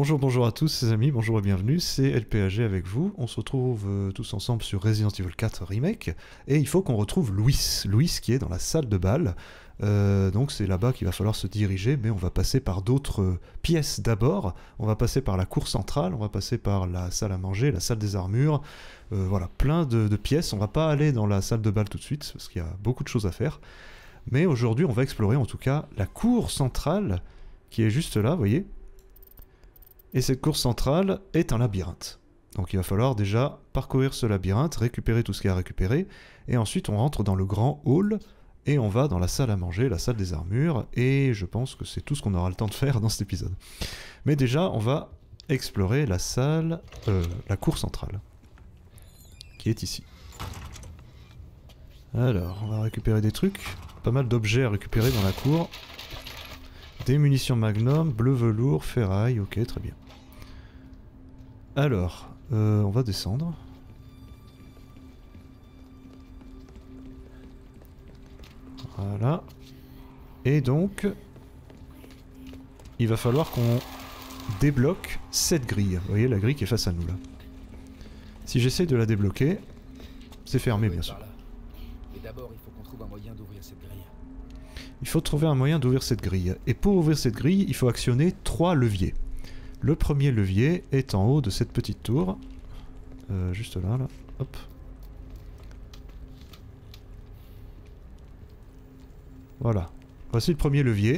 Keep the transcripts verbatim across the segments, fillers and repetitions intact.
Bonjour, bonjour à tous les amis, bonjour et bienvenue, c'est L P A G avec vous. On se retrouve euh, tous ensemble sur Resident Evil quatre Remake et il faut qu'on retrouve Louis, Louis qui est dans la salle de bal. Euh, donc c'est là-bas qu'il va falloir se diriger, mais on va passer par d'autres euh, pièces d'abord. On va passer par la cour centrale, on va passer par la salle à manger, la salle des armures, euh, voilà, plein de, de pièces. On va pas aller dans la salle de bal tout de suite parce qu'il y a beaucoup de choses à faire. Mais aujourd'hui on va explorer en tout cas la cour centrale qui est juste là, vous voyez. Et cette cour centrale est un labyrinthe. Donc il va falloir déjà parcourir ce labyrinthe, récupérer tout ce qu'il y a à récupérer, et ensuite on rentre dans le grand hall, et on va dans la salle à manger, la salle des armures, et je pense que c'est tout ce qu'on aura le temps de faire dans cet épisode. Mais déjà, on va explorer la salle, euh, la cour centrale, qui est ici. Alors, on va récupérer des trucs, pas mal d'objets à récupérer dans la cour. Des munitions Magnum, bleu velours, ferraille, ok, très bien. Alors, euh, on va descendre. Voilà. Et donc, il va falloir qu'on débloque cette grille. Vous voyez la grille qui est face à nous là. Si j'essaye de la débloquer, c'est fermé bien sûr. Et d'abord, il faut qu'on trouve un moyen d'ouvrir cette grille. Il faut trouver un moyen d'ouvrir cette grille. Et pour ouvrir cette grille, il faut actionner trois leviers. Le premier levier est en haut de cette petite tour. Euh, juste là, là. Hop. Voilà. Voici le premier levier.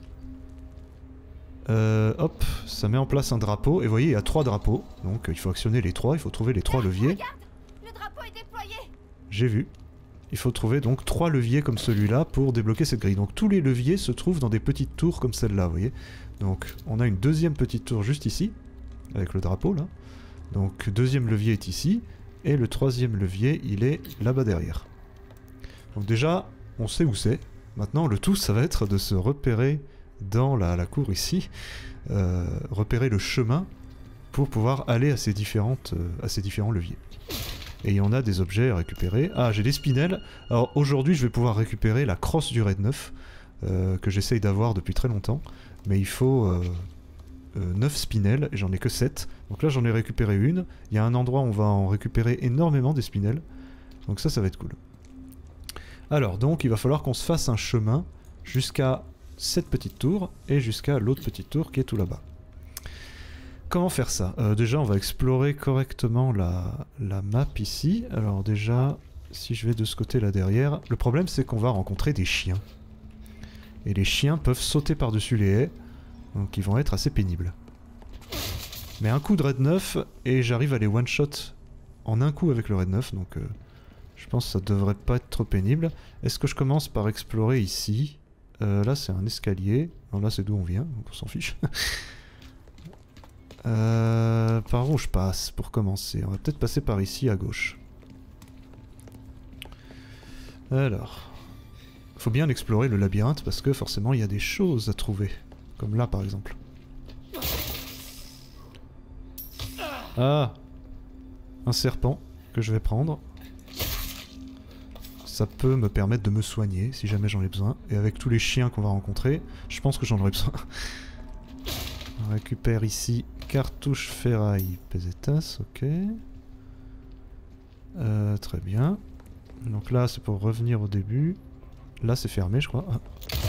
Euh, hop, ça met en place un drapeau. Et vous voyez, il y a trois drapeaux. Donc il faut actionner les trois, il faut trouver les trois leviers. Regarde, le drapeau est déployé. J'ai vu. Il faut trouver donc trois leviers comme celui-là pour débloquer cette grille. Donc tous les leviers se trouvent dans des petites tours comme celle-là, vous voyez. Donc on a une deuxième petite tour juste ici, avec le drapeau là. Donc deuxième levier est ici, et le troisième levier il est là-bas derrière. Donc déjà, on sait où c'est. Maintenant le tout ça va être de se repérer dans la, la cour ici, euh, repérer le chemin pour pouvoir aller à ces, différentes, euh, à ces différents leviers. Et il y en a des objets à récupérer. Ah, j'ai des spinels. Alors aujourd'hui, je vais pouvoir récupérer la crosse du raid neuf, euh, que j'essaye d'avoir depuis très longtemps. Mais il faut euh, euh, neuf spinels, et j'en ai que sept. Donc là, j'en ai récupéré une. Il y a un endroit où on va en récupérer énormément des spinels. Donc ça, ça va être cool. Alors, donc, il va falloir qu'on se fasse un chemin jusqu'à cette petite tour, et jusqu'à l'autre petite tour qui est tout là-bas. Comment faire ça? euh, Déjà, on va explorer correctement la, la map ici. Alors déjà, si je vais de ce côté là derrière, le problème c'est qu'on va rencontrer des chiens. Et les chiens peuvent sauter par-dessus les haies, donc ils vont être assez pénibles. Mais un coup de raid neuf, et j'arrive à les one-shot en un coup avec le raid neuf, donc euh, je pense que ça devrait pas être trop pénible. Est-ce que je commence par explorer ici? euh, Là c'est un escalier, non, là c'est d'où on vient, donc on s'en fiche. Euh, par où je passe pour commencer? On va peut-être passer par ici à gauche. Alors, faut bien explorer le labyrinthe parce que forcément il y a des choses à trouver. Comme là par exemple. Ah! Un serpent que je vais prendre. Ça peut me permettre de me soigner si jamais j'en ai besoin. Et avec tous les chiens qu'on va rencontrer, je pense que j'en aurai besoin. On récupère ici cartouche ferraille pesetas, ok. Euh, très bien. Donc là c'est pour revenir au début. Là c'est fermé je crois. Ah,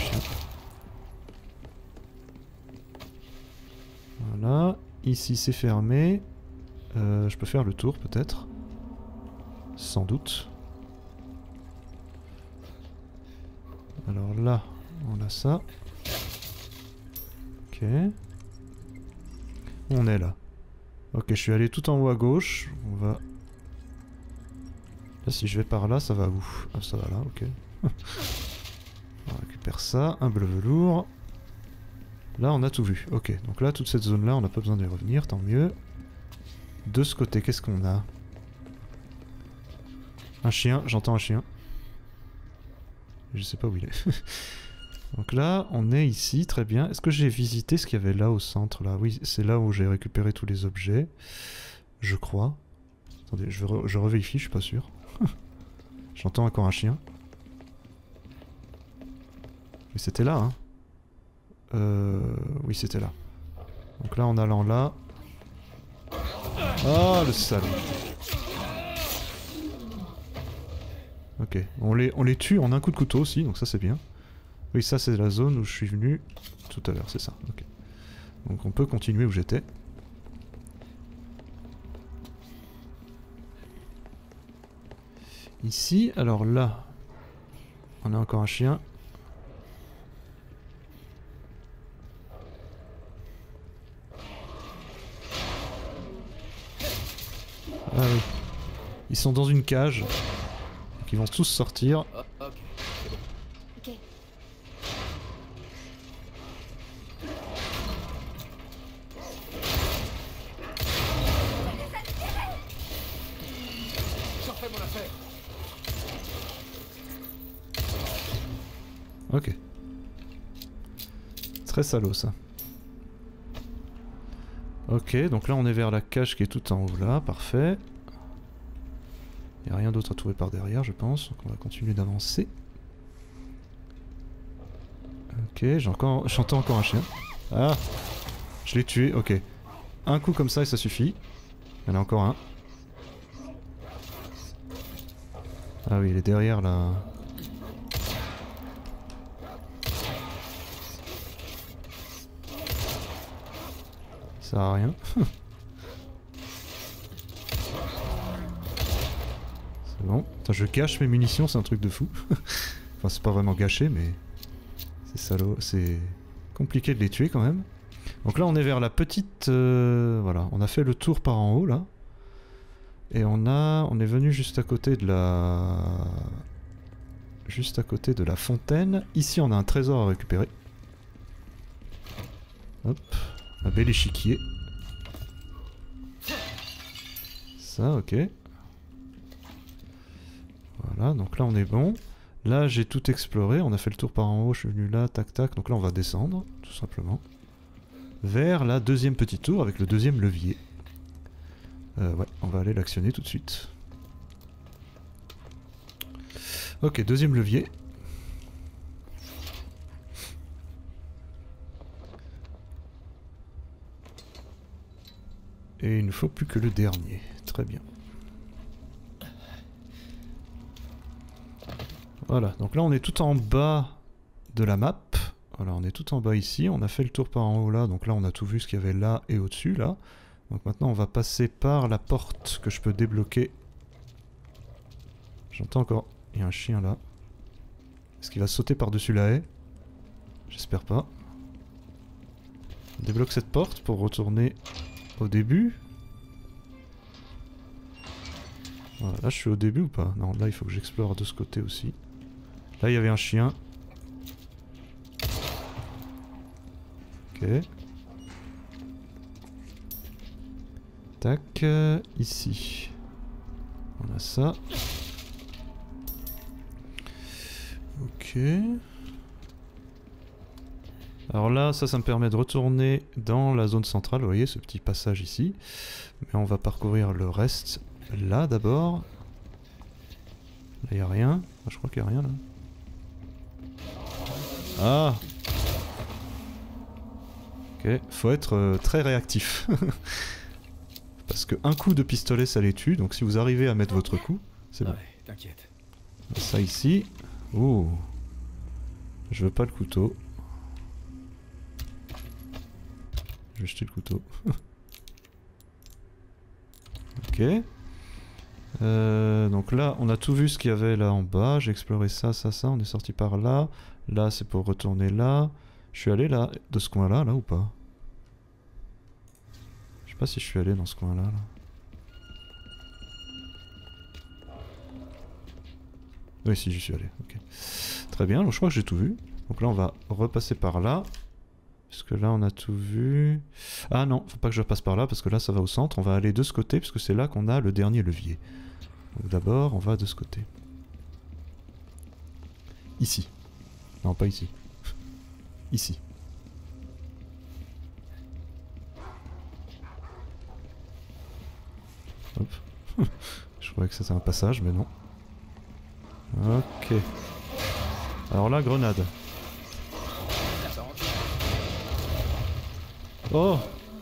voilà. Ici c'est fermé. Euh, je peux faire le tour peut-être. Sans doute. Alors là on a ça. Ok. On est là. Ok, je suis allé tout en haut à gauche. On va... Là, si je vais par là, ça va où? Ah, ça va là, ok. On récupère ça. Un bleu velours. Là, on a tout vu. Ok, donc là, toute cette zone-là, on n'a pas besoin d'y revenir, tant mieux. De ce côté, qu'est-ce qu'on a? Un chien, j'entends un chien. Je sais pas où il est. Donc là, on est ici, très bien. Est-ce que j'ai visité ce qu'il y avait là au centre là? Oui, c'est là où j'ai récupéré tous les objets. Je crois. Attendez, je, re je revérifie, je suis pas sûr. J'entends encore un chien. Mais c'était là, hein. Euh... Oui, c'était là. Donc là en allant là... Ah le salaud. Ok, on les, on les tue en un coup de couteau aussi, donc ça c'est bien. Oui, ça c'est la zone où je suis venu tout à l'heure, c'est ça. Ok. Donc on peut continuer où j'étais. Ici, alors là, on a encore un chien. Ah oui. Ils sont dans une cage. Donc ils vont tous sortir. Oh, ok, c'est bon. Ok. J'en fais mon affaire. Ok. Très salaud ça. Ok, donc là on est vers la cage qui est tout en haut là, parfait. Il n'y a rien d'autre à trouver par derrière je pense, donc on va continuer d'avancer. Ok, j'entends encore, encore un chien. Ah, je l'ai tué, ok. Un coup comme ça et ça suffit. Il y en a encore un. Ah oui, il est derrière là. Ça sert à rien. C'est bon. Attends, je gâche mes munitions, c'est un truc de fou. Enfin, c'est pas vraiment gâché, mais... C'est salaud, c'est compliqué de les tuer quand même. Donc là, on est vers la petite... Euh... Voilà, on a fait le tour par en haut, là. Et on a... On est venu juste à côté de la... Juste à côté de la fontaine. Ici, on a un trésor à récupérer. Hop. Un bel échiquier. Ça, ok. Voilà, donc là on est bon. Là j'ai tout exploré, on a fait le tour par en haut, je suis venu là, tac tac. Donc là on va descendre, tout simplement. Vers la deuxième petite tour avec le deuxième levier. Euh, ouais, on va aller l'actionner tout de suite. Ok, deuxième levier. Et il ne faut plus que le dernier. Très bien. Voilà, donc là on est tout en bas de la map. Voilà, on est tout en bas ici. On a fait le tour par en haut là. Donc là on a tout vu ce qu'il y avait là et au-dessus là. Donc maintenant on va passer par la porte que je peux débloquer. J'entends encore... Il y a un chien là. Est-ce qu'il va sauter par-dessus la haie? J'espère pas. On débloque cette porte pour retourner... Au début. Voilà, là je suis au début ou pas? Non, là il faut que j'explore de ce côté aussi. Là il y avait un chien. Ok. Tac, euh, ici. On a ça. Ok. Alors là, ça, ça me permet de retourner dans la zone centrale, vous voyez, ce petit passage ici. Mais on va parcourir le reste là d'abord. Là, il n'y a rien. Ah, je crois qu'il n'y a rien là. Ah! Ok, faut être euh, très réactif. Parce que un coup de pistolet, ça les tue. Donc si vous arrivez à mettre votre coup, c'est bon. Ouais, t'inquiète. Ça ici. Oh! Je veux pas le couteau. Je vais jeter le couteau. Ok. Euh, donc là, on a tout vu ce qu'il y avait là en bas. J'ai exploré ça, ça, ça. On est sorti par là. Là, c'est pour retourner là. Je suis allé là, de ce coin-là, là ou pas? Je sais pas si je suis allé dans ce coin-là. Là. Oui, si, j'y suis allé. Ok. Très bien. Donc, je crois que j'ai tout vu. Donc là, on va repasser par là. Parce que là on a tout vu... Ah non, faut pas que je passe par là parce que là ça va au centre. On va aller de ce côté parce que c'est là qu'on a le dernier levier. Donc d'abord on va de ce côté. Ici. Non, pas ici. Ici. Hop. Je croyais que c'était un passage mais non. Ok. Alors là, grenade. Oh!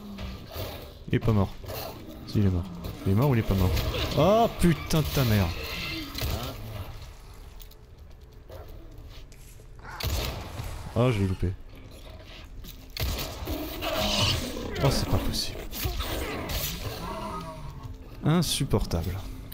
Il est pas mort. Si, il est mort. Il est mort ou il est pas mort? Oh putain de ta mère. Oh, je l'ai loupé. Oh, c'est pas possible. Insupportable.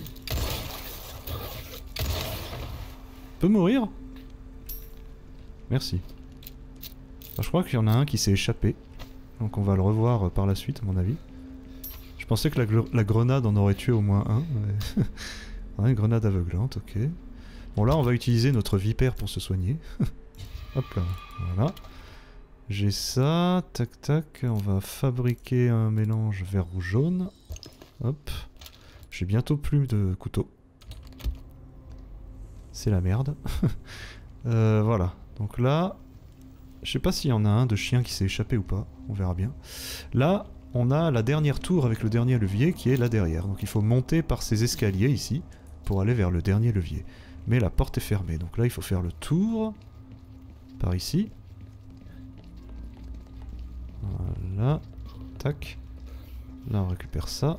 Peut mourir? Merci. Alors, je crois qu'il y en a un qui s'est échappé. Donc on va le revoir par la suite à mon avis. Je pensais que la, la grenade en aurait tué au moins un. Mais... ouais, une grenade aveuglante, ok. Bon là on va utiliser notre vipère pour se soigner. Hop là, voilà. J'ai ça, tac tac, on va fabriquer un mélange vert rouge jaune. Hop. J'ai bientôt plus de couteaux. C'est la merde. euh, voilà, donc là, je sais pas s'il y en a un de chien qui s'est échappé ou pas, on verra bien. Là, on a la dernière tour avec le dernier levier qui est là derrière. Donc il faut monter par ces escaliers ici pour aller vers le dernier levier. Mais la porte est fermée, donc là il faut faire le tour par ici. Voilà, tac. Là on récupère ça.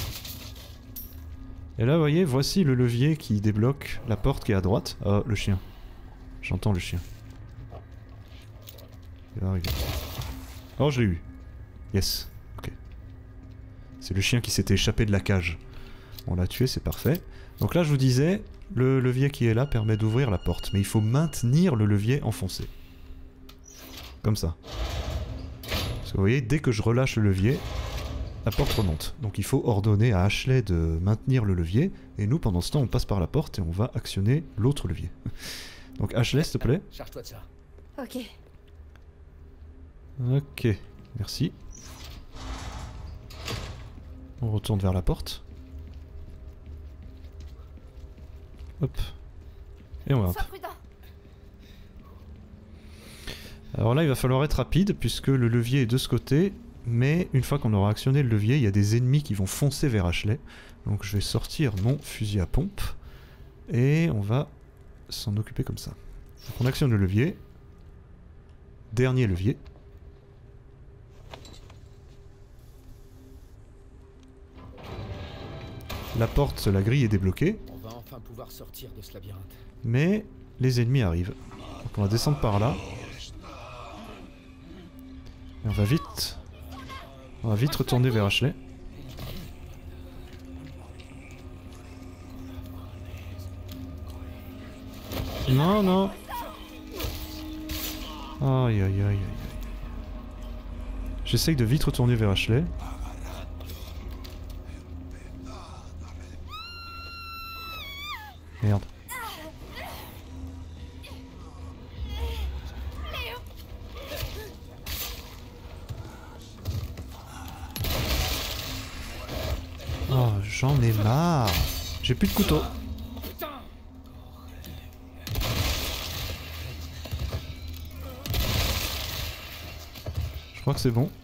Et là vous voyez, voici le levier qui débloque la porte qui est à droite. Ah, le chien. J'entends le chien. Il va arriver. Oh, je l'ai eu. Yes. Ok. C'est le chien qui s'était échappé de la cage. On l'a tué, c'est parfait. Donc là je vous disais, le levier qui est là permet d'ouvrir la porte. Mais il faut maintenir le levier enfoncé. Comme ça. Parce que vous voyez, dès que je relâche le levier, la porte remonte. Donc il faut ordonner à Ashley de maintenir le levier. Et nous, pendant ce temps, on passe par la porte et on va actionner l'autre levier. Donc Ashley, s'il te plaît. Charge-toi de ça. Ok. Ok, merci. On retourne vers la porte. Hop. Et on va hop. Sois prudent. Alors là, il va falloir être rapide puisque le levier est de ce côté. Mais une fois qu'on aura actionné le levier, il y a des ennemis qui vont foncer vers Ashley. Donc je vais sortir mon fusil à pompe. Et on va s'en occuper comme ça. Donc on actionne le levier. Dernier levier. La porte, la grille est débloquée. On va enfin pouvoir sortir de ce labyrinthe. Mais les ennemis arrivent. Donc on va descendre par là. Et on va vite. On va vite retourner vers Ashley. Non, non. Aïe aïe aïe aïe. J'essaye de vite retourner vers Ashley. Merde. Oh, j'en ai marre. J'ai plus de couteau. Je crois que c'est bon.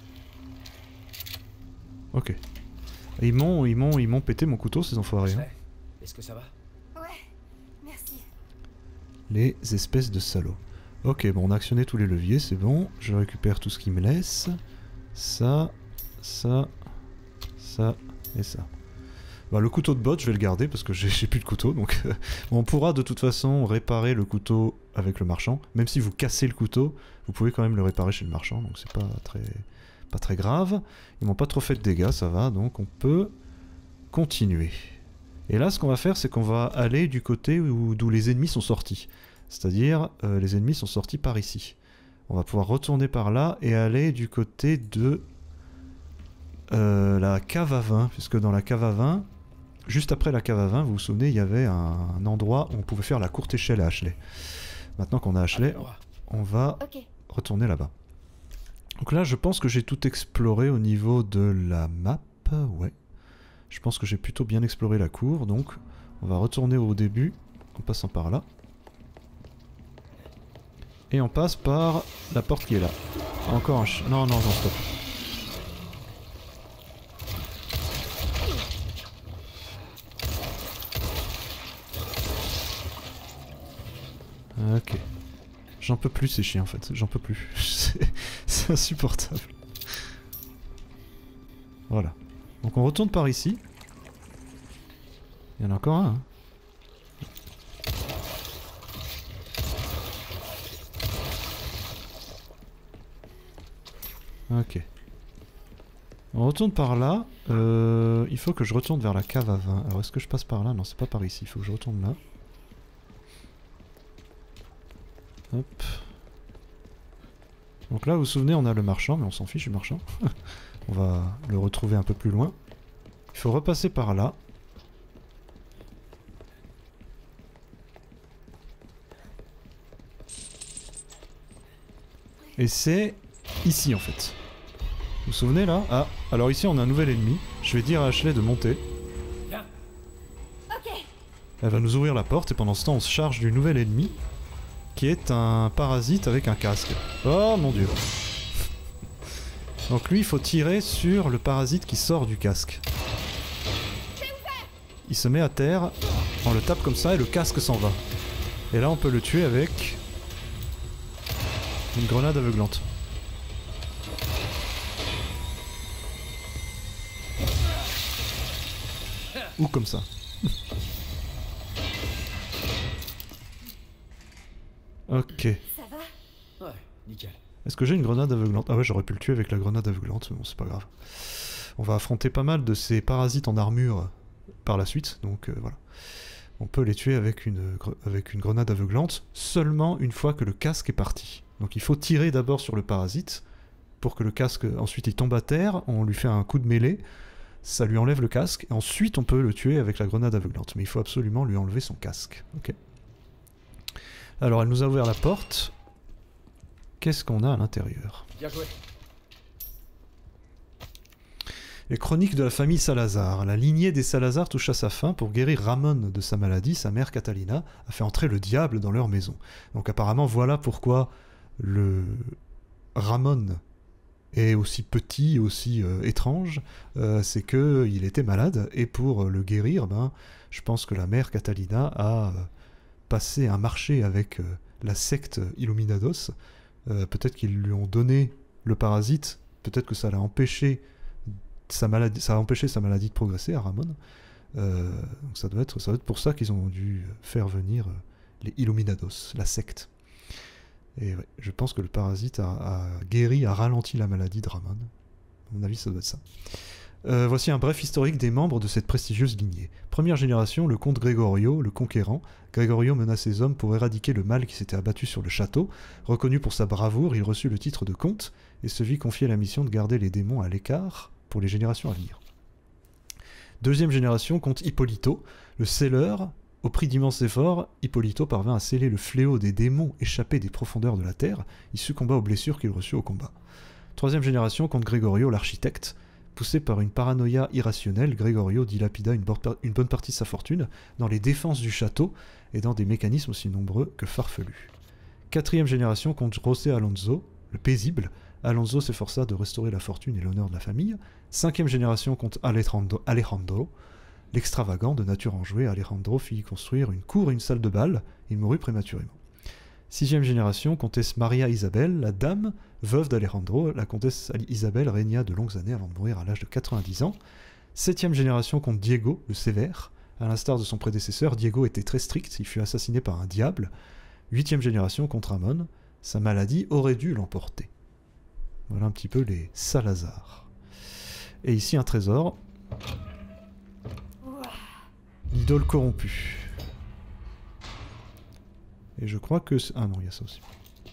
Ok. Ils m'ont, ils m'ont, ils m'ont pété mon couteau, ces enfoirés. Hein. Est-ce que ça va? Ouais, merci. Les espèces de salauds. Ok, bon, on a actionné tous les leviers, c'est bon. Je récupère tout ce qui me laisse. Ça, ça, ça et ça. Bah, le couteau de botte, je vais le garder parce que j'ai plus de couteau. Donc, euh, on pourra de toute façon réparer le couteau avec le marchand. Même si vous cassez le couteau, vous pouvez quand même le réparer chez le marchand. Donc, c'est pas très, pas très grave. Ils m'ont pas trop fait de dégâts, ça va. Donc, on peut continuer. Et là, ce qu'on va faire, c'est qu'on va aller du côté où, d'où les ennemis sont sortis. C'est-à-dire, euh, les ennemis sont sortis par ici. On va pouvoir retourner par là et aller du côté de euh, la cave à vin. Puisque dans la cave à vin, juste après la cave à vin, vous vous souvenez, il y avait un, un endroit où on pouvait faire la courte échelle à Ashley. Maintenant qu'on a Ashley, on va Ok. retourner là-bas. Donc là, je pense que j'ai tout exploré au niveau de la map. Ouais. Je pense que j'ai plutôt bien exploré la cour, donc on va retourner au début en passant par là. Et on passe par la porte qui est là. Encore un ch... Non, non, non, stop. Ok. J'en peux plus ces chiens en fait, j'en peux plus. C'est insupportable. Voilà. Donc on retourne par ici. Il y en a encore un. Hein. Ok. On retourne par là. Euh, il faut que je retourne vers la cave à vin. Alors est-ce que je passe par là? Non, c'est pas par ici. Il faut que je retourne là. Hop. Donc là, vous vous souvenez, on a le marchand, mais on s'en fiche du marchand. On va le retrouver un peu plus loin. Il faut repasser par là. Et c'est ici en fait. Vous vous souvenez là? Ah, alors ici on a un nouvel ennemi. Je vais dire à Ashley de monter. Ok. Elle va nous ouvrir la porte et pendant ce temps on se charge du nouvel ennemi. Qui est un parasite avec un casque. Oh mon dieu. Donc lui il faut tirer sur le parasite qui sort du casque. Il se met à terre, on le tape comme ça et le casque s'en va. Et là on peut le tuer avec une grenade aveuglante. Ou comme ça. Ok. Ça va? Ouais, nickel. Est-ce que j'ai une grenade aveuglante? Ah ouais, j'aurais pu le tuer avec la grenade aveuglante, mais bon, c'est pas grave. On va affronter pas mal de ces parasites en armure par la suite, donc euh, voilà. On peut les tuer avec une, avec une grenade aveuglante seulement une fois que le casque est parti. Donc il faut tirer d'abord sur le parasite pour que le casque, ensuite il tombe à terre, on lui fait un coup de mêlée, ça lui enlève le casque, et ensuite on peut le tuer avec la grenade aveuglante. Mais il faut absolument lui enlever son casque. Ok. Alors elle nous a ouvert la porte. Qu'est-ce qu'on a à l'intérieur? Bien joué. Les chroniques de la famille Salazar. La lignée des Salazar touche à sa fin. Pour guérir Ramon de sa maladie, sa mère Catalina a fait entrer le diable dans leur maison. Donc apparemment voilà pourquoi le Ramon est aussi petit, aussi euh, étrange. Euh, c'est que il était malade et pour le guérir, ben, je pense que la mère Catalina a euh, passé un marché avec euh, la secte Illuminados. Euh, peut-être qu'ils lui ont donné le parasite, peut-être que ça l'a empêché sa maladie, ça a empêché sa maladie de progresser à Ramon. Euh, donc ça doit être, ça doit être pour ça qu'ils ont dû faire venir euh, les Illuminados, la secte. Et ouais, je pense que le parasite a, a guéri, a ralenti la maladie de Ramon. À mon avis, ça doit être ça. Euh, voici un bref historique des membres de cette prestigieuse lignée. Première génération, le comte Gregorio, le conquérant. Gregorio mena ses hommes pour éradiquer le mal qui s'était abattu sur le château. Reconnu pour sa bravoure, il reçut le titre de comte et se vit confier la mission de garder les démons à l'écart pour les générations à venir. Deuxième génération, comte Hippolito, le scelleur. Au prix d'immenses efforts, Hippolito parvint à sceller le fléau des démons échappés des profondeurs de la terre. Il succomba aux blessures qu'il reçut au combat. Troisième génération, comte Gregorio, l'architecte. Poussé par une paranoïa irrationnelle, Gregorio dilapida une, une bonne partie de sa fortune dans les défenses du château et dans des mécanismes aussi nombreux que farfelus. Quatrième génération, comte José Alonso, le paisible. Alonso s'efforça de restaurer la fortune et l'honneur de la famille. Cinquième génération, comte Alejandro, Alejandro l'extravagant, de nature enjouée, Alejandro fit construire une cour et une salle de bal. Il mourut prématurément. Sixième génération, comtesse Maria Isabel, la dame, veuve d'Alejandro. La comtesse Isabel régna de longues années avant de mourir à l'âge de quatre-vingt-dix ans. Septième génération, comte Diego, le sévère. À l'instar de son prédécesseur, Diego était très strict, il fut assassiné par un diable. Huitième génération, comte Ramon. Sa maladie aurait dû l'emporter. Voilà un petit peu les Salazar. Et ici un trésor. L'idole corrompue. Et je crois que... Ah non, il y a ça aussi.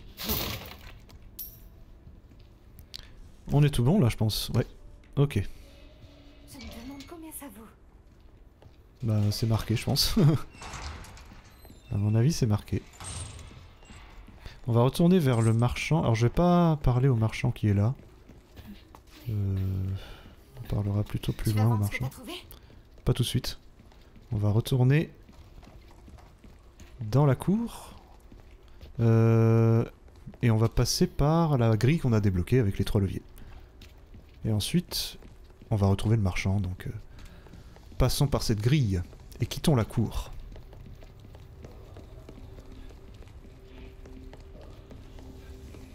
On est tout bon là, je pense. Ouais. Ok. Je me demande combien ça vaut. Bah, c'est marqué, je pense. À mon avis, c'est marqué. On va retourner vers le marchand. Alors, je vais pas parler au marchand qui est là. Euh... On parlera plutôt plus loin au marchand. Pas tout de suite. On va retourner dans la cour. Euh, et on va passer par la grille qu'on a débloquée avec les trois leviers. Et ensuite, on va retrouver le marchand. Donc, euh, passons par cette grille et quittons la cour.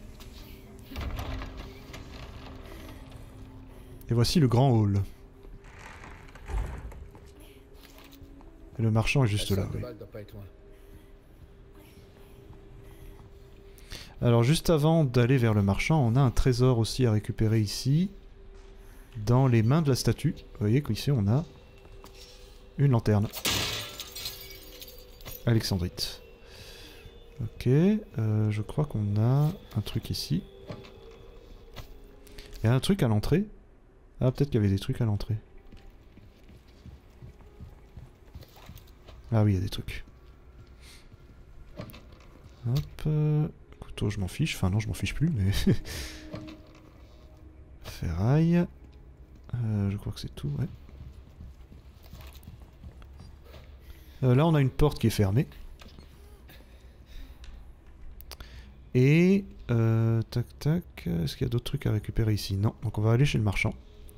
Et voici le grand hall. Le marchand est juste La là, salle de oui. bal doit pas être loin. Alors juste avant d'aller vers le marchand, on a un trésor aussi à récupérer ici. Dans les mains de la statue. Vous voyez qu'ici on a une lanterne. Alexandrite. Ok, euh, je crois qu'on a un truc ici. Il y a un truc à l'entrée. Ah, peut-être qu'il y avait des trucs à l'entrée. Ah oui, il y a des trucs. Hop. Euh, couteau, je m'en fiche. Enfin non, je m'en fiche plus, mais... Ferraille. Euh, je crois que c'est tout, ouais. Euh, là, on a une porte qui est fermée. Et... Euh, tac tac... Est-ce qu'il y a d'autres trucs à récupérer ici? Non. Donc on va aller chez le marchand.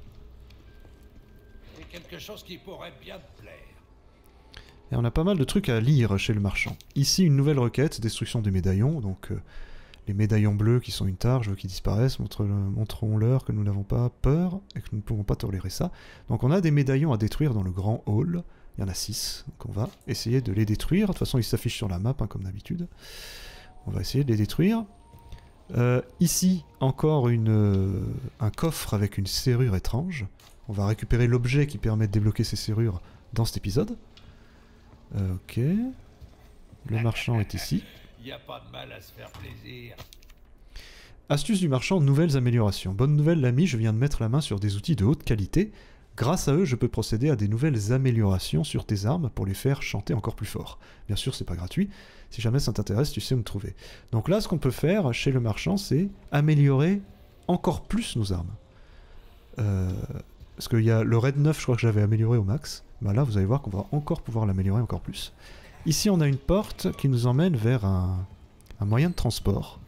C'est quelque chose qui pourrait bien te plaire. Et on a pas mal de trucs à lire chez le marchand. Ici, une nouvelle requête, destruction des médaillons. Donc euh, les médaillons bleus qui sont une tare, je veux qu'ils disparaissent. Montre- Montrons-leur que nous n'avons pas peur et que nous ne pouvons pas tolérer ça. Donc on a des médaillons à détruire dans le grand hall. Il y en a six. Donc on va essayer de les détruire. De toute façon, ils s'affichent sur la map, hein, comme d'habitude. On va essayer de les détruire. Euh, ici, encore une, euh, un coffre avec une serrure étrange. On va récupérer l'objet qui permet de débloquer ces serrures dans cet épisode. Euh, ok. Le marchand est ici. Y a pas de mal à se faire plaisir. Astuce du marchand, nouvelles améliorations. Bonne nouvelle l'ami, je viens de mettre la main sur des outils de haute qualité. Grâce à eux, je peux procéder à des nouvelles améliorations sur tes armes pour les faire chanter encore plus fort. Bien sûr, c'est pas gratuit. Si jamais ça t'intéresse, tu sais où me trouver. Donc là, ce qu'on peut faire chez le marchand, c'est améliorer encore plus nos armes. Euh, parce qu'il y a le raid neuf, je crois que j'avais amélioré au max. Bah là, vous allez voir qu'on va encore pouvoir l'améliorer encore plus. Ici, on a une porte qui nous emmène vers un, un moyen de transport.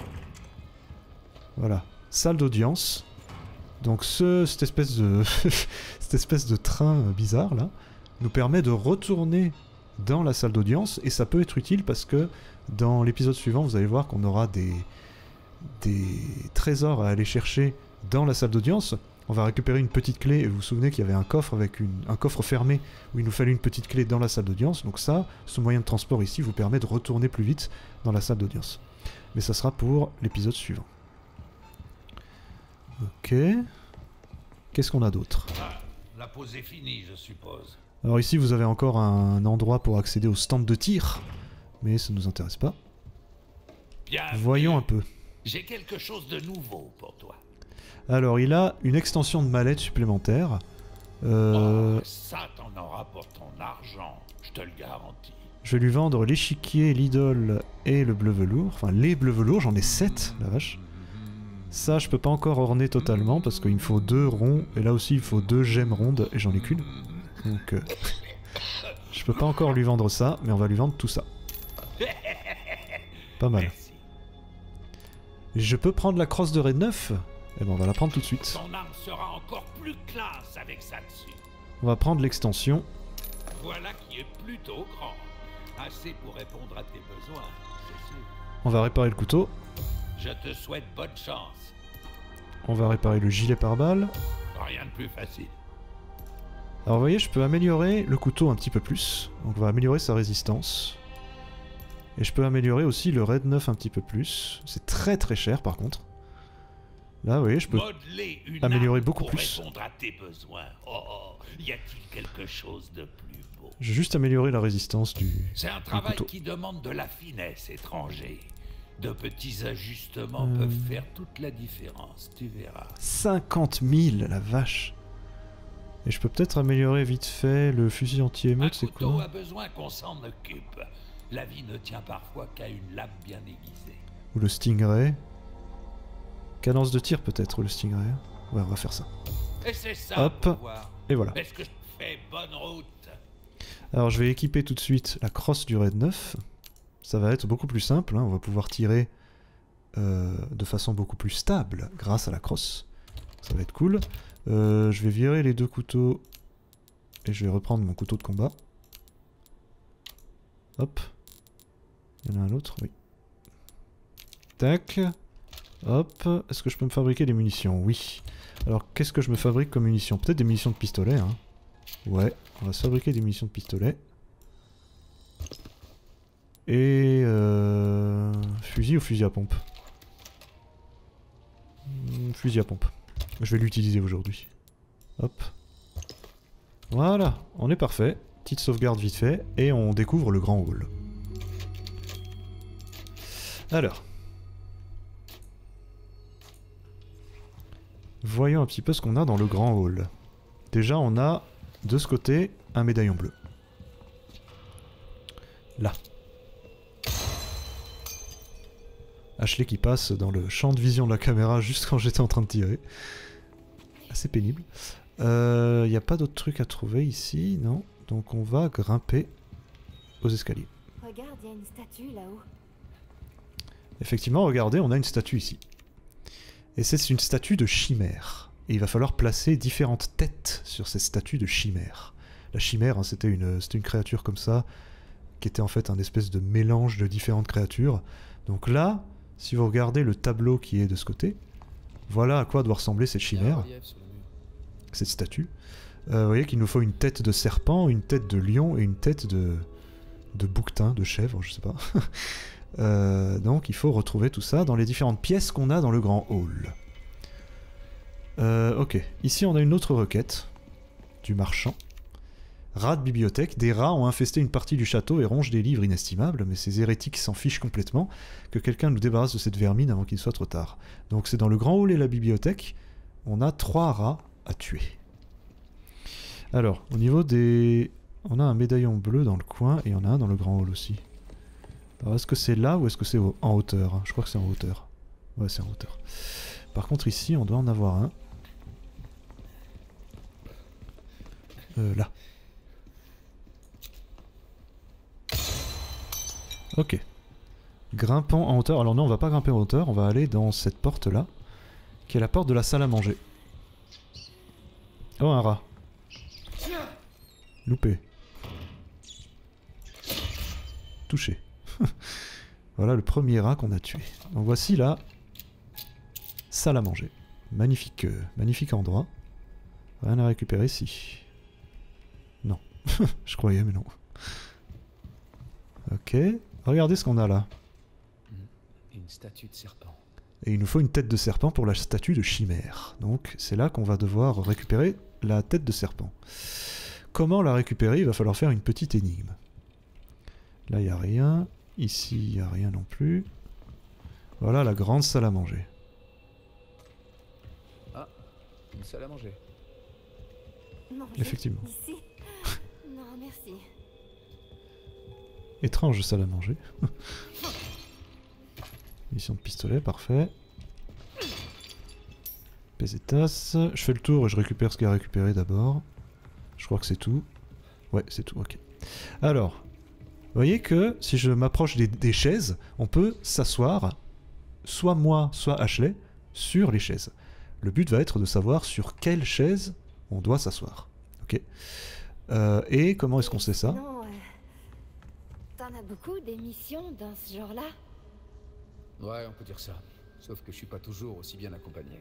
Voilà. Salle d'audience. Donc ce, cette, espèce de cette espèce de train bizarre là nous permet de retourner dans la salle d'audience et ça peut être utile parce que dans l'épisode suivant vous allez voir qu'on aura des, des trésors à aller chercher dans la salle d'audience. On va récupérer une petite clé et vous vous souvenez qu'il y avait un coffre avec une, un coffre fermé où il nous fallait une petite clé dans la salle d'audience. Donc ça, ce moyen de transport ici vous permet de retourner plus vite dans la salle d'audience. Mais ça sera pour l'épisode suivant. Ok. Qu'est-ce qu'on a d'autre? Ah, la pause est finie, je suppose. Alors ici, vous avez encore un endroit pour accéder au stand de tir. Mais ça ne nous intéresse pas. Bien. Voyons un peu. J'ai quelque chose de nouveau pour toi. Alors, il a une extension de mallette supplémentaire. Euh, Oh, ça, t'en auras pour ton argent, je te le garantis. Je vais lui vendre l'échiquier, l'idole et le bleu velours. Enfin, les bleus velours, j'en ai sept, la vache. Ça, je peux pas encore orner totalement parce qu'il me faut deux ronds. Et là aussi, il faut deux gemmes rondes et j'en ai qu'une. Donc, euh, je peux pas encore lui vendre ça, mais on va lui vendre tout ça. Pas mal. Merci. Je peux prendre la crosse de raid neuf? Eh ben, on va la prendre tout de suite. Ton arme sera encore plus classe avec ça dessus. On va prendre l'extension. Voilà qui est plutôt grand. Assez pour répondre à tes besoins, c'est sûr. On va réparer le couteau. Je te souhaite bonne chance. On va réparer le gilet pare-balles. Rien de plus facile. Alors vous voyez, je peux améliorer le couteau un petit peu plus. Donc on va améliorer sa résistance. Et je peux améliorer aussi le raid neuf un petit peu plus. C'est très très cher par contre. Là, vous voyez, je peux Modeler une améliorer arme beaucoup pour plus. répondre à tes besoins. Oh, oh, y a-t-il quelque chose de plus beau? Je vais juste améliorer la résistance du, C'est un du travail couteau. qui demande de la finesse, étranger. De petits ajustements Euh. peuvent faire toute la différence, tu verras. cinquante mille, la vache. Et je peux peut-être améliorer vite fait le fusil Un anti-émeute, c'est couteau quoi? a besoin qu'on s'en occupe. La vie ne tient parfois qu'à une lame bien aiguisée. Ou le Stingray. Cadence de tir peut-être, le Stingray. Ouais, on va faire ça. Et c'est ça, Hop. pour voir. Et voilà. Est-ce que je fais bonne route? Alors je vais équiper tout de suite la crosse du raid neuf. Ça va être beaucoup plus simple, hein. On va pouvoir tirer euh, de façon beaucoup plus stable grâce à la crosse. Ça va être cool. Euh, je vais virer les deux couteaux et je vais reprendre mon couteau de combat. Hop. Il y en a un autre, oui. Tac. Hop. Est-ce que je peux me fabriquer des munitions? Oui. Alors qu'est-ce que je me fabrique comme munitions? Peut-être des munitions de pistolet, hein. Ouais, on va se fabriquer des munitions de pistolet. Et... Euh, fusil ou fusil à pompe? Fusil à pompe. Je vais l'utiliser aujourd'hui. Hop. Voilà, on est parfait. Petite sauvegarde vite fait, et on découvre le grand hall. Alors. Voyons un petit peu ce qu'on a dans le grand hall. Déjà, on a, de ce côté, un médaillon bleu. Là. Ashley qui passe dans le champ de vision de la caméra juste quand j'étais en train de tirer. Assez pénible. Il euh, n'y a pas d'autres trucs à trouver ici, non? Donc on va grimper aux escaliers. Regarde, il y a une statue là-haut. Effectivement, regardez, on a une statue ici. Et c'est une statue de chimère. Et il va falloir placer différentes têtes sur cette statue de chimère. La chimère, hein, c'était une, c'était une créature comme ça, qui était en fait un espèce de mélange de différentes créatures. Donc là, si vous regardez le tableau qui est de ce côté, voilà à quoi doit ressembler cette chimère, cette statue. Euh, vous voyez qu'il nous faut une tête de serpent, une tête de lion et une tête de, de bouquetin, de chèvre, je sais pas. euh, donc il faut retrouver tout ça dans les différentes pièces qu'on a dans le grand hall. Euh, ok, ici on a une autre requête du marchand. Rats de bibliothèque, des rats ont infesté une partie du château et rongent des livres inestimables, mais ces hérétiques s'en fichent complètement. Que quelqu'un nous débarrasse de cette vermine avant qu'il soit trop tard. Donc c'est dans le grand hall et la bibliothèque, on a trois rats à tuer. Alors, au niveau des... On a un médaillon bleu dans le coin et il y en a un dans le grand hall aussi. Alors est-ce que c'est là ou est-ce que c'est en hauteur? Je crois que c'est en hauteur. Ouais, c'est en hauteur. Par contre ici, on doit en avoir un. Euh, là. Ok. Grimpons en hauteur. Alors non, on va pas grimper en hauteur, on va aller dans cette porte-là, qui est la porte de la salle à manger. Oh, un rat. Loupé. Touché. Voilà le premier rat qu'on a tué. Donc voici la salle à manger. Magnifique, euh, magnifique endroit. Rien à récupérer ici. Non. Je croyais, mais non. Ok. Regardez ce qu'on a là. Une statue de serpent. Et il nous faut une tête de serpent pour la statue de chimère. Donc c'est là qu'on va devoir récupérer la tête de serpent. Comment la récupérer? Il va falloir faire une petite énigme. Là il n'y a rien. Ici il n'y a rien non plus. Voilà la grande salle à manger. Ah, une salle à manger. Manger Effectivement. Ici? Non, merci. Étrange salle à manger. Mission de pistolet, parfait. Pesetas. Je fais le tour et je récupère ce qu'il y a à récupérer d'abord. Je crois que c'est tout. Ouais, c'est tout, ok. Alors, vous voyez que si je m'approche des, des chaises, on peut s'asseoir, soit moi, soit Ashley, sur les chaises. Le but va être de savoir sur quelle chaise on doit s'asseoir. Ok. Euh, et comment est-ce qu'on sait ça? Non, euh... T'en as beaucoup des missions dans ce genre-là? Ouais, on peut dire ça. Sauf que je suis pas toujours aussi bien accompagné.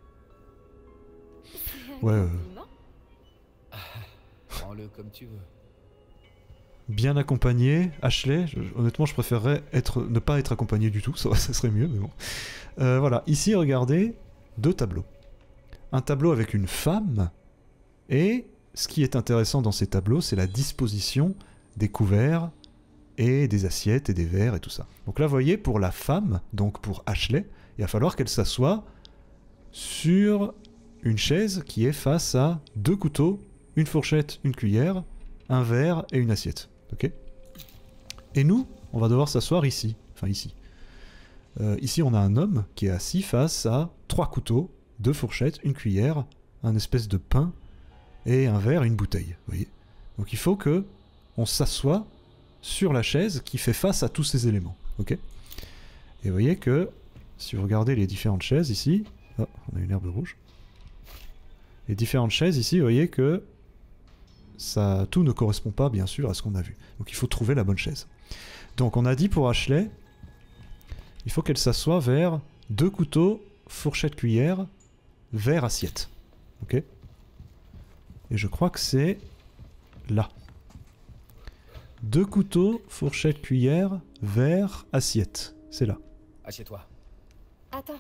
Ouais. Euh... Prends-le comme tu veux. Bien accompagné, Ashley. Je, honnêtement, je préférerais être, ne pas être accompagné du tout. Ça, ça serait mieux, mais bon. Euh, voilà. Ici, regardez, deux tableaux. Un tableau avec une femme. Et ce qui est intéressant dans ces tableaux, c'est la disposition des couverts et des assiettes et des verres et tout ça. Donc là, vous voyez, pour la femme, donc pour Ashley, il va falloir qu'elle s'assoie sur une chaise qui est face à deux couteaux, une fourchette, une cuillère, un verre et une assiette. Ok? Et nous, on va devoir s'asseoir ici. Enfin, ici. Euh, ici, on a un homme qui est assis face à trois couteaux, deux fourchettes, une cuillère, un espèce de pain et un verre et une bouteille. Vous voyez? Donc il faut que on s'assoie sur la chaise qui fait face à tous ces éléments. Ok? Et vous voyez que, si vous regardez les différentes chaises ici... Oh, on a une herbe rouge. Les différentes chaises ici, vous voyez que ça, tout ne correspond pas, bien sûr, à ce qu'on a vu. Donc il faut trouver la bonne chaise. Donc on a dit pour Ashley, il faut qu'elle s'assoie vers deux couteaux, fourchette, cuillère, verre, assiette. Ok? Et je crois que c'est là. Deux couteaux, fourchette, cuillère, verre, assiette. C'est là. Assieds-toi. Attends.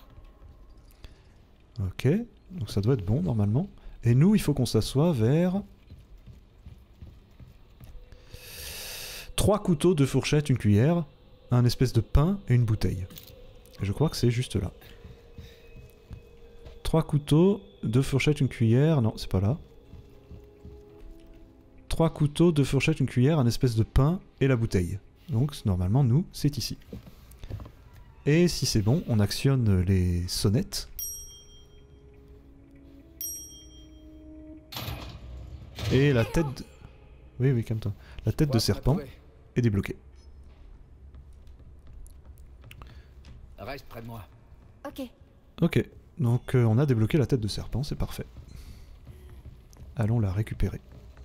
Ok, donc ça doit être bon normalement. Et nous, il faut qu'on s'assoie vers... Trois couteaux, deux fourchettes, une cuillère, un espèce de pain et une bouteille. Et je crois que c'est juste là. Trois couteaux, deux fourchettes, une cuillère... Non, c'est pas là. Trois couteaux, deux fourchettes, une cuillère, un espèce de pain et la bouteille. Donc normalement, nous, c'est ici. Et si c'est bon, on actionne les sonnettes. Et la tête... De... Oui, oui, calme-toi. La tête de serpent est débloquée. Reste près de moi. Ok. Ok, donc euh, on a débloqué la tête de serpent, c'est parfait. Allons la récupérer.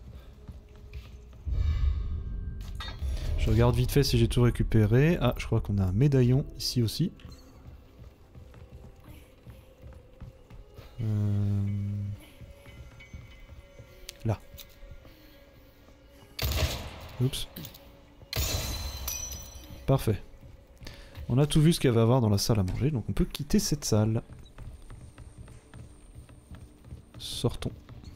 Je regarde vite fait si j'ai tout récupéré. Ah, je crois qu'on a un médaillon ici aussi. Euh... Là. Oups. Parfait. On a tout vu ce qu'il y avait à voir dans la salle à manger, donc on peut quitter cette salle. Sortons.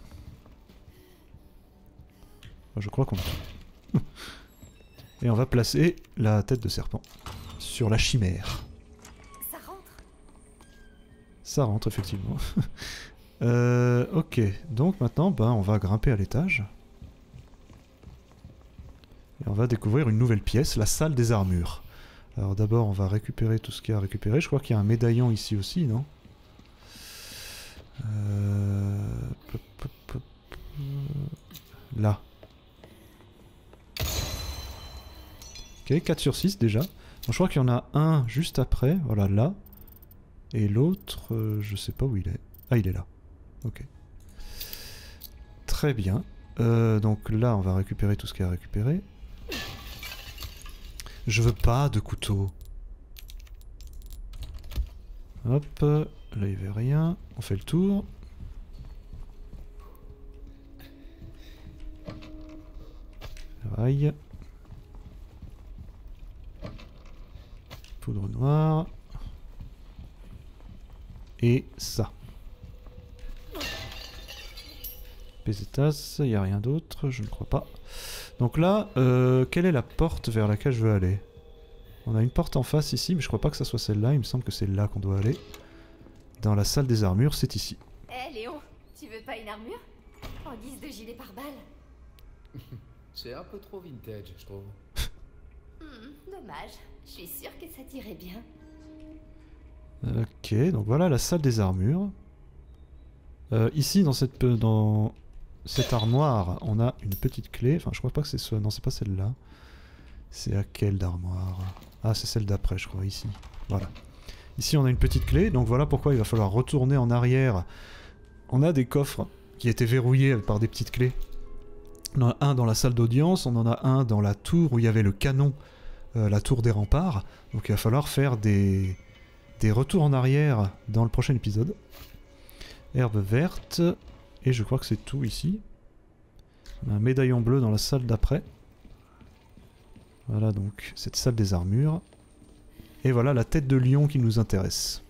Je crois qu'on a tout. Et on va placer la tête de serpent sur la chimère. Ça rentre. Ça rentre effectivement. euh, ok, donc maintenant ben, on va grimper à l'étage. Et on va découvrir une nouvelle pièce, la salle des armures. Alors d'abord on va récupérer tout ce qu'il y a à récupérer. Je crois qu'il y a un médaillon ici aussi, non? euh... Là. Ok, quatre sur six déjà. Donc, je crois qu'il y en a un juste après, voilà là. Et l'autre, euh, je sais pas où il est. Ah, il est là. Ok. Très bien. Euh, donc là, on va récupérer tout ce qu'il y a à récupérer. Je veux pas de couteau. Hop, là il n'y avait rien. On fait le tour. Rail. Poudre noire. Et ça. Pesetas, il n'y a rien d'autre, je ne crois pas. Donc là, euh, quelle est la porte vers laquelle je veux aller? On a une porte en face ici, mais je crois pas que ça soit celle-là. Il me semble que c'est là qu'on doit aller. Dans la salle des armures, c'est ici. Hé hey, Léon, tu veux pas une armure? En guise de gilet pare-balles? C'est un peu trop vintage, je trouve. hmm, Dommage, je suis sûre que ça t'irait bien. Ok, donc voilà la salle des armures. Euh, ici, dans cette, dans cette armoire, on a une petite clé. Enfin, je crois pas que c'est ce... Non, c'est pas celle-là. C'est à quelle d'armoire? Ah, c'est celle d'après, je crois, ici. Voilà. Ici, on a une petite clé. Donc voilà pourquoi il va falloir retourner en arrière. On a des coffres qui étaient verrouillés par des petites clés. On en a un dans la salle d'audience. On en a un dans la tour où il y avait le canon. Euh, la tour des remparts. Donc il va falloir faire des... des retours en arrière dans le prochain épisode. Herbe verte. Et je crois que c'est tout ici. On a un médaillon bleu dans la salle d'après. Voilà donc cette salle des armures. Et voilà la tête de lion qui nous intéresse.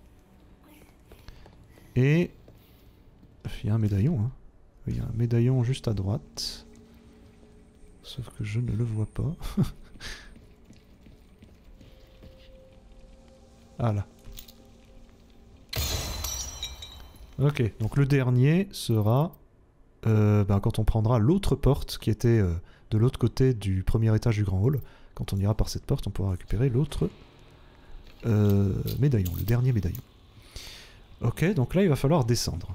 Et... il y a un médaillon. Hein. Il y a un médaillon juste à droite. Sauf que je ne le vois pas. Ah là. Ok, donc le dernier sera euh, ben, quand on prendra l'autre porte qui était euh, de l'autre côté du premier étage du grand hall. Quand on ira par cette porte, on pourra récupérer l'autre euh, médaillon, le dernier médaillon. Ok, donc là il va falloir descendre.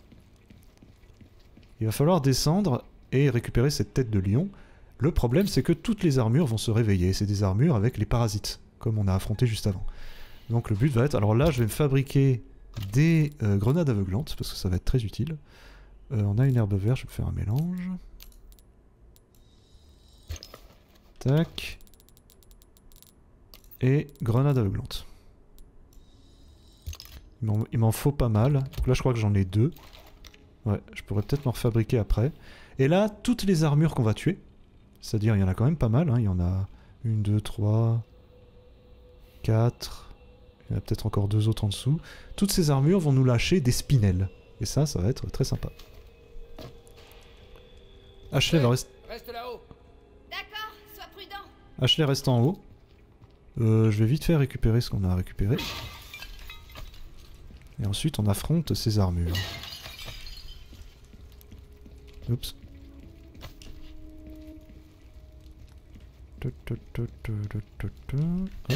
Il va falloir descendre et récupérer cette tête de lion. Le problème c'est que toutes les armures vont se réveiller. C'est des armures avec les parasites, comme on a affronté juste avant. Donc le but va être... Alors là je vais me fabriquer des euh, grenades aveuglantes, parce que ça va être très utile. Euh, on a une herbe verte, je vais faire un mélange. Tac. Et grenade aveuglante. Il m'en faut pas mal. Donc là je crois que j'en ai deux. Ouais, je pourrais peut-être m'en fabriquer après. Et là, toutes les armures qu'on va tuer, C'est-à-dire, il y en a quand même pas mal. Hein. Il y en a une, deux, trois, quatre. Il y en a peut-être encore deux autres en dessous. Toutes ces armures vont nous lâcher des spinels. Et ça, ça va être très sympa. Ashley va rester... Reste là-haut. D'accord, sois prudent. Ashley reste en haut. Euh, je vais vite faire récupérer ce qu'on a récupéré. Et ensuite, on affronte ces armures. Oups. Hop.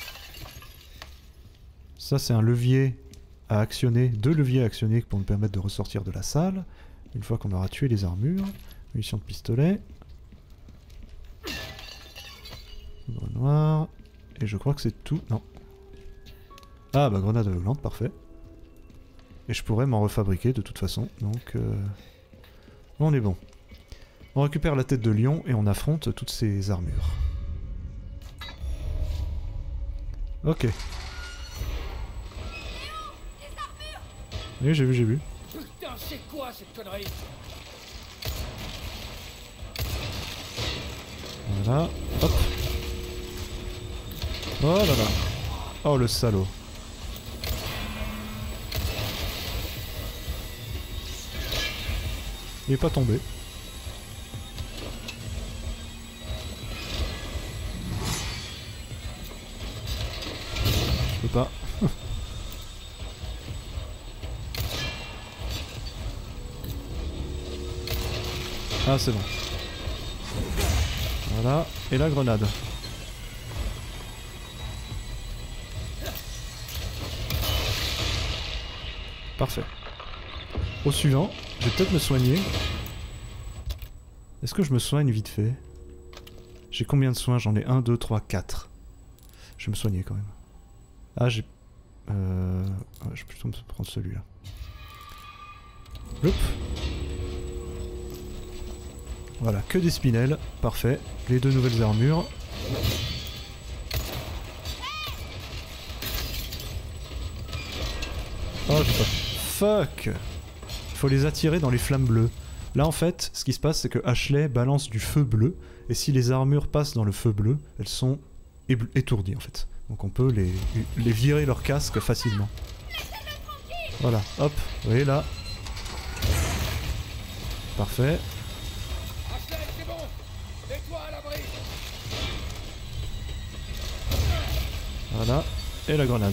Ça, c'est un levier à actionner, deux leviers à actionner pour nous permettre de ressortir de la salle. Une fois qu'on aura tué les armures. Munitions de pistolet. Poudre noire. Et je crois que c'est tout. Non. Ah bah grenade aveuglante, parfait. Et je pourrais m'en refabriquer de toute façon. Donc euh... on est bon. On récupère la tête de lion et on affronte toutes ces armures. Ok. Oui, j'ai vu, j'ai vu. Putain, c'est quoi cette connerie? Voilà. Hop. Oh là là. Oh le salaud. Il est pas tombé. Je peux pas. Ah c'est bon. Voilà. Et la grenade. Parfait. Au suivant, je vais peut-être me soigner. Est-ce que je me soigne vite fait? J'ai combien de soins? J'en ai un, deux, trois, quatre. Je vais me soigner quand même. Ah j'ai... Euh... Ouais, je vais plutôt me prendre celui-là. Hop. Voilà, que des spinels. Parfait. Les deux nouvelles armures. Oh j'ai pas... Fuck! Il faut les attirer dans les flammes bleues. Là en fait, ce qui se passe c'est que Ashley balance du feu bleu, et si les armures passent dans le feu bleu, elles sont étourdies en fait. Donc on peut les, les virer leur casque facilement. Voilà, hop, vous voyez là. Parfait. Ashley, c'est bon. Mets-toi à l'abri. Voilà, et la grenade.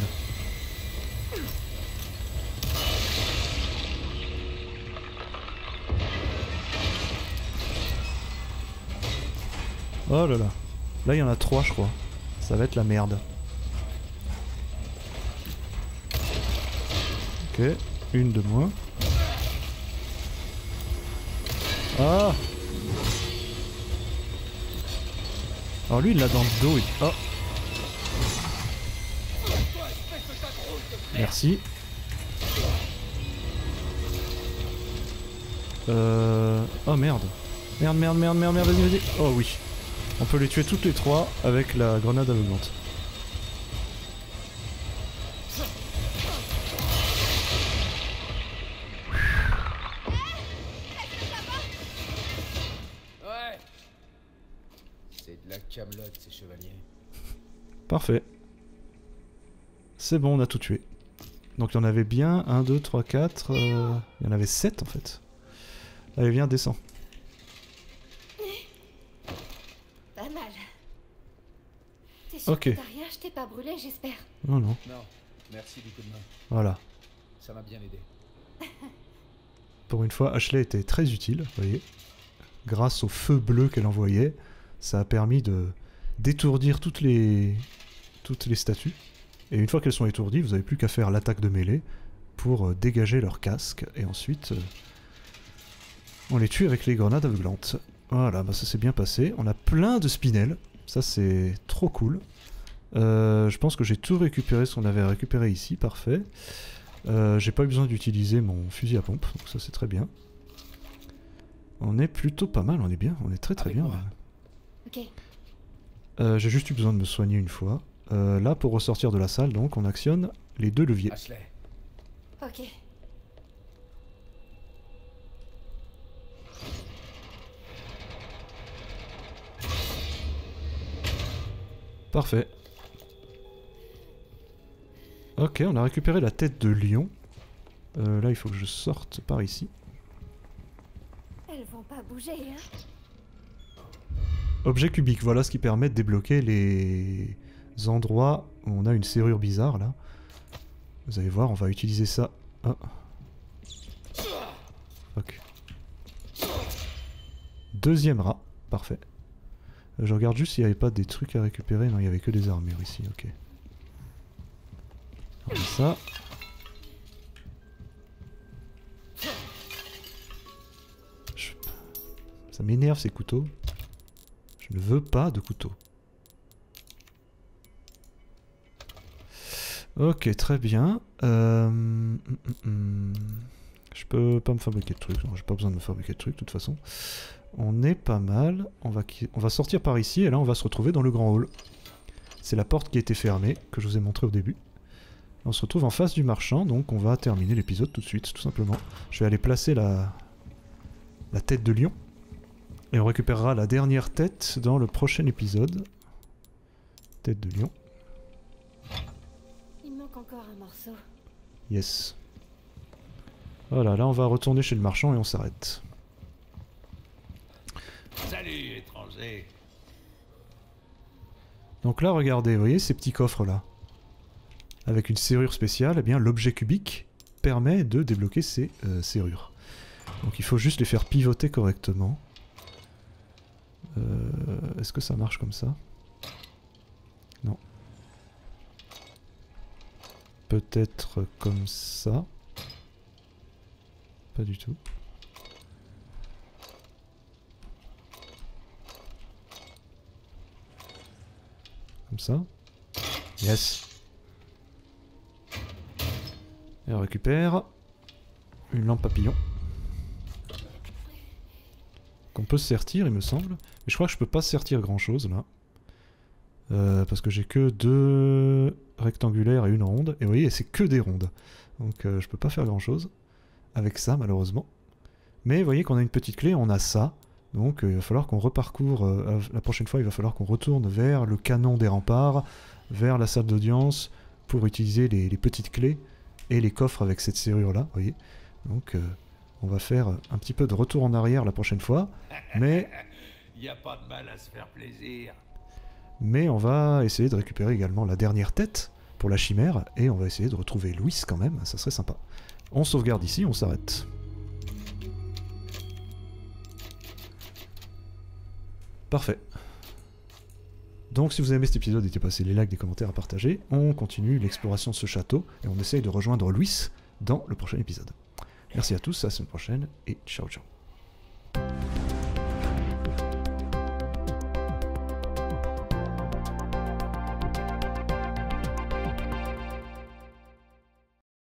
Oh là là. Là il y en a trois je crois. Ça va être la merde. Ok, une de moins. Ah! Alors lui il l'a dans le dos. Il... Oh! Merci. Euh... Oh merde. Merde, merde, merde, merde, merde, vas-y, vas-y. Oh oui. On peut les tuer toutes les trois avec la grenade aveuglante. Ouais. C'est de la camelote ces chevaliers. Parfait. C'est bon, on a tout tué. Donc il y en avait bien un, deux, trois, quatre... Euh... Il y en avait sept en fait. Allez, viens, descends. Pas mal. T'es sûr Ok. que t'as rien? Je t'ai pas brûlé, j'espère. Non, non. Non, merci du coup de main. Voilà. Ça m'a bien aidé. Pour une fois, Ashley était très utile, vous voyez. Grâce au feu bleu qu'elle envoyait, ça a permis de d'étourdir toutes les toutes les statues. Et une fois qu'elles sont étourdies, vous n'avez plus qu'à faire l'attaque de mêlée pour euh, dégager leur casque. Et ensuite, euh, on les tue avec les grenades aveuglantes. Voilà, bah ça s'est bien passé. On a plein de spinels. Ça, c'est trop cool. Euh, je pense que j'ai tout récupéré ce qu'on avait récupéré ici. Parfait. Euh, j'ai pas eu besoin d'utiliser mon fusil à pompe. Donc ça, c'est très bien. On est plutôt pas mal. On est bien. On est très très Avec bien. moi. Ok. Euh, j'ai juste eu besoin de me soigner une fois. Euh, là, pour ressortir de la salle, donc, on actionne les deux leviers. Ashley. Ok. Parfait. Ok, on a récupéré la tête de lion. Euh, là, il faut que je sorte par ici. Elles vont pas bouger, hein? Objet cubique, voilà ce qui permet de débloquer les endroits où on a une serrure bizarre, là. Vous allez voir, on va utiliser ça. Ah. Ok. Deuxième rat, parfait. Je regarde juste s'il n'y avait pas des trucs à récupérer. Non, il n'y avait que des armures ici, ok. Comme ça. Je... Ça m'énerve ces couteaux. Je ne veux pas de couteau. Ok, très bien. Euh... hum, hum, hum. Je peux pas me fabriquer de trucs. J'ai pas besoin de me fabriquer de trucs de toute façon. On est pas mal. On va, on va sortir par ici et là on va se retrouver dans le grand hall. C'est la porte qui était fermée que je vous ai montré au début. On se retrouve en face du marchand, donc on va terminer l'épisode tout de suite, tout simplement. Je vais aller placer la, la tête de lion. Et on récupérera la dernière tête dans le prochain épisode. Tête de lion. Il manque encore un morceau. Yes. Voilà, là on va retourner chez le marchand et on s'arrête. Salut, étranger. Donc là, regardez, vous voyez ces petits coffres là. Avec une serrure spéciale, eh bien l'objet cubique permet de débloquer ces euh, serrures. Donc il faut juste les faire pivoter correctement. Euh, Est-ce que ça marche comme ça? Non. Peut-être comme ça. Pas du tout. Comme ça. Yes. Et on récupère une lampe papillon. Qu'on peut sertir, il me semble. Mais je crois que je peux pas sertir grand chose là. Euh, parce que j'ai que deux rectangulaires et une ronde. Et vous voyez, c'est que des rondes. Donc euh, je peux pas faire grand chose avec ça malheureusement. Mais vous voyez qu'on a une petite clé, on a ça. Donc euh, il va falloir qu'on reparcourt, euh, la prochaine fois il va falloir qu'on retourne vers le canon des remparts, vers la salle d'audience, pour utiliser les, les petites clés et les coffres avec cette serrure là, vous voyez. Donc euh, on va faire un petit peu de retour en arrière la prochaine fois, mais... Il n'y a pas de mal à se faire plaisir. Mais on va essayer de récupérer également la dernière tête pour la chimère, et on va essayer de retrouver Louis quand même, ça serait sympa. On sauvegarde ici, on s'arrête. Parfait. Donc si vous avez aimé cet épisode, n'hésitez pas à passer les likes, des commentaires, à partager. On continue l'exploration de ce château et on essaye de rejoindre Louis dans le prochain épisode. Merci à tous, à la semaine prochaine et ciao ciao.